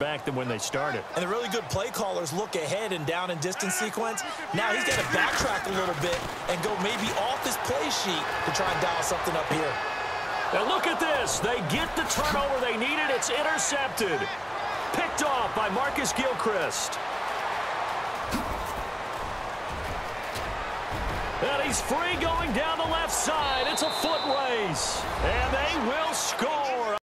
back than when they started. And the really good play callers look ahead and down and distance sequence. Now he's got to backtrack a little bit and go maybe off his play sheet to try and dial something up here. And look at this. They get the turnover they needed. It's intercepted. Picked off by Marcus Gilchrist. And he's free going down the left side. It's a foot race. And they will score.